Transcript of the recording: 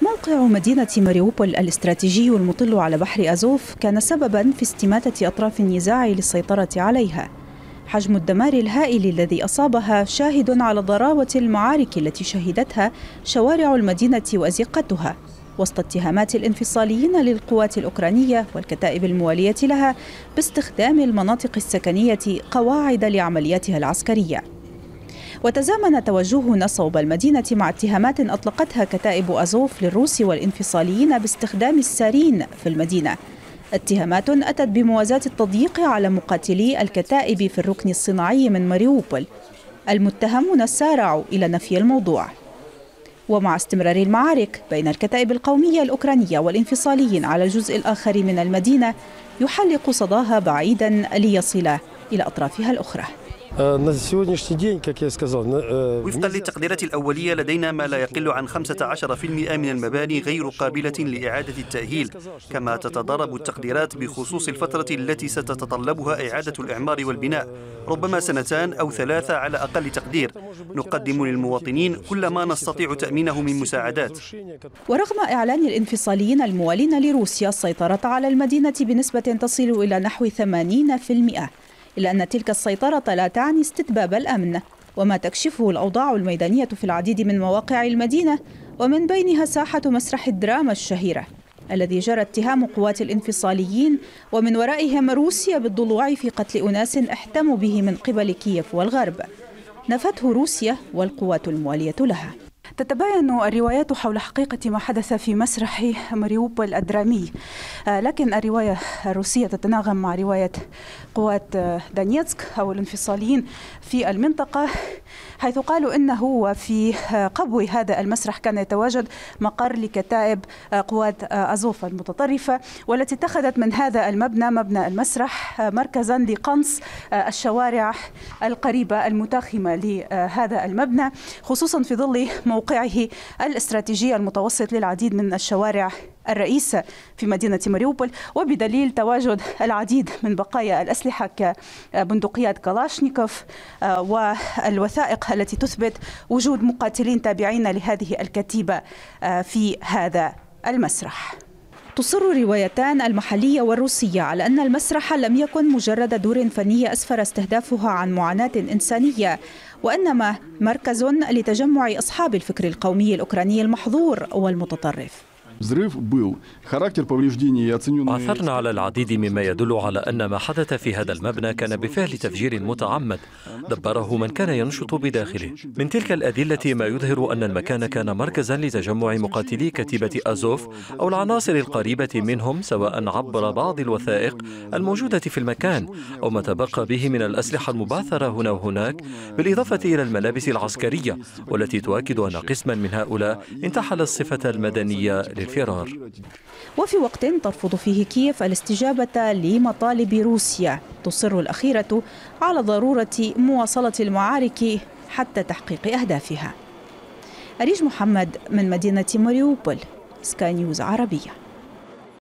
موقع مدينة ماريوبول الاستراتيجي المطل على بحر أزوف كان سبباً في استماتة أطراف النزاع للسيطرة عليها. حجم الدمار الهائل الذي أصابها شاهد على ضراوة المعارك التي شهدتها شوارع المدينة وأزقتها، وسط اتهامات الانفصاليين للقوات الأوكرانية والكتائب الموالية لها باستخدام المناطق السكنية قواعد لعملياتها العسكرية. وتزامن توجهنا صوب المدينة مع اتهامات أطلقتها كتائب أزوف للروس والانفصاليين باستخدام السارين في المدينة، اتهامات أتت بموازاة التضييق على مقاتلي الكتائب في الركن الصناعي من ماريوبول. المتهمون سارعوا إلى نفي الموضوع. ومع استمرار المعارك بين الكتائب القومية الأوكرانية والانفصاليين على الجزء الآخر من المدينة، يحلق صداها بعيدا ليصل إلى أطرافها الأخرى. وفقا للتقديرات الأولية لدينا ما لا يقل عن 15% من المباني غير قابلة لإعادة التأهيل، كما تتضارب التقديرات بخصوص الفترة التي ستتطلبها إعادة الإعمار والبناء، ربما 2 أو 3 على أقل تقدير. نقدم للمواطنين كل ما نستطيع تأمينه من مساعدات. ورغم إعلان الانفصاليين الموالين لروسيا السيطرة على المدينة بنسبة تصل إلى نحو 80%، إلا أن تلك السيطرة لا تعني استتباب الأمن، وما تكشفه الأوضاع الميدانية في العديد من مواقع المدينة، ومن بينها ساحة مسرح الدراما الشهيرة الذي جرى اتهام قوات الانفصاليين ومن ورائهم روسيا بالضلوع في قتل أناس احتموا به من قبل كييف والغرب، نفته روسيا والقوات الموالية لها. تتباين الروايات حول حقيقة ما حدث في مسرح ماريوبول الدرامي، لكن الرواية الروسية تتناغم مع رواية قوات دانيتسك أو الانفصاليين في المنطقة، حيث قالوا إنه في قبو هذا المسرح كان يتواجد مقر لكتائب قوات أزوف المتطرفة، والتي اتخذت من هذا المبنى، مبنى المسرح، مركزا لقنص الشوارع القريبة المتاخمة لهذا المبنى، خصوصا في ظل موقعه الاستراتيجي المتوسط للعديد من الشوارع الرئيسة في مدينة ماريوبول، وبدليل تواجد العديد من بقايا الأسلحة كبندقيات كلاشنيكوف والوثائق التي تثبت وجود مقاتلين تابعين لهذه الكتيبة في هذا المسرح. تصر الروايتان المحلية والروسية على أن المسرح لم يكن مجرد دور فني أسفر استهدافها عن معاناة إنسانية، وإنما مركز لتجمع أصحاب الفكر القومي الأوكراني المحظور والمتطرف. عثرنا على العديد مما يدل على أن ما حدث في هذا المبنى كان بفعل تفجير متعمد دبره من كان ينشط بداخله. من تلك الأدلة ما يظهر أن المكان كان مركزا لتجمع مقاتلي كتيبة أزوف أو العناصر القريبة منهم، سواء عبر بعض الوثائق الموجودة في المكان أو ما تبقى به من الأسلحة المبعثرة هنا وهناك، بالإضافة إلى الملابس العسكرية والتي تؤكد أن قسما من هؤلاء انتحل الصفة المدنية للفرار. وفي وقت ترفض فيه كييف الاستجابة لمطالب روسيا، تصر الأخيرة على ضرورة مواصلة المعارك حتى تحقيق أهدافها. أريج محمد من مدينة ماريوبول، سكاي نيوز عربية.